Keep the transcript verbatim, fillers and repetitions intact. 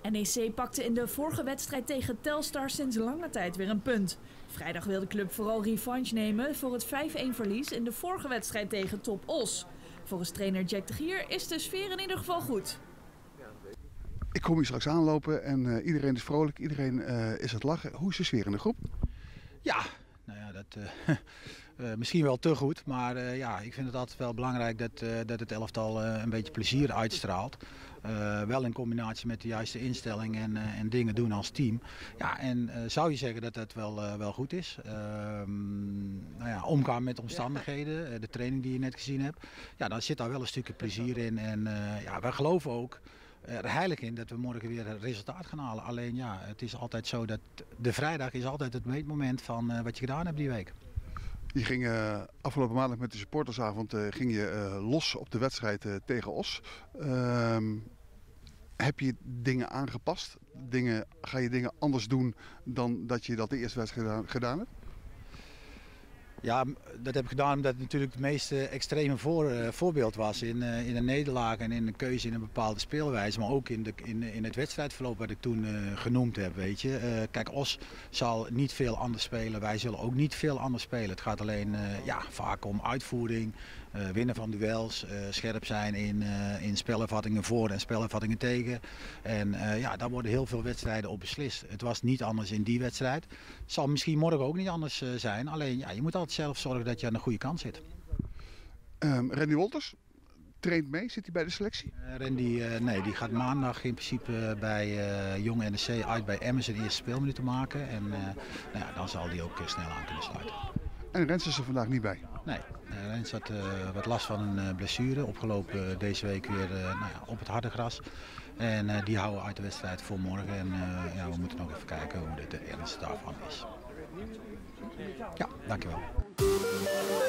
N E C pakte in de vorige wedstrijd tegen Telstar sinds lange tijd weer een punt. Vrijdag wil de club vooral revanche nemen voor het vijf-een verlies in de vorige wedstrijd tegen Top Os. Volgens trainer Jack de Gier is de sfeer in ieder geval goed. Ik kom hier straks aanlopen en uh, iedereen is vrolijk, iedereen uh, is aan het lachen. Hoe is de sfeer in de groep? Ja, nou ja, dat, uh, uh, misschien wel te goed, maar uh, ja, ik vind het altijd wel belangrijk dat, uh, dat het elftal uh, een beetje plezier uitstraalt. Uh, wel in combinatie met de juiste instelling en, uh, en dingen doen als team. Ja, en uh, zou je zeggen dat dat wel, uh, wel goed is. Uh, nou ja, omgaan met omstandigheden, uh, de training die je net gezien hebt. Ja, dan zit daar wel een stukje plezier in. En uh, ja, wij geloven ook er heilig in dat we morgen weer een resultaat gaan halen. Alleen ja, het is altijd zo dat de vrijdag is altijd het meetmoment van uh, wat je gedaan hebt die week. Je ging uh, afgelopen maandag met de supportersavond uh, ging je, uh, los op de wedstrijd uh, tegen Os. Uh, heb je dingen aangepast? Dingen, ga je dingen anders doen dan dat je dat de eerste wedstrijd gedaan, gedaan hebt? Ja, dat heb ik gedaan omdat het natuurlijk het meest extreme voor, uh, voorbeeld was in, uh, in een nederlaag en in een keuze in een bepaalde speelwijze. Maar ook in, de, in, in het wedstrijdverloop wat ik toen uh, genoemd heb. Weet je. Uh, kijk, Os zal niet veel anders spelen. Wij zullen ook niet veel anders spelen. Het gaat alleen uh, ja, vaak om uitvoering, uh, winnen van duels, uh, scherp zijn in, uh, in spelervattingen voor en spelervattingen tegen. En uh, ja, daar worden heel veel wedstrijden op beslist. Het was niet anders in die wedstrijd. Het zal misschien morgen ook niet anders uh, zijn. Alleen ja, je moet altijd zelf zorgen dat je aan de goede kant zit. Um, Randy Wolters traint mee, zit hij bij de selectie? Uh, Randy, uh, nee, die gaat maandag in principe uh, bij uh, Jong N E C uit bij Emmen zijn eerste speelminuten maken. En uh, nou ja, dan zal die ook uh, snel aan kunnen sluiten. En Rens is er vandaag niet bij? Nee, uh, Rens had uh, wat last van een uh, blessure. Opgelopen uh, deze week weer uh, nou ja, op het harde gras. En uh, die houden uit de wedstrijd voor morgen. En uh, ja, we moeten nog even kijken hoe de ernst daarvan is. Ja, dankjewel.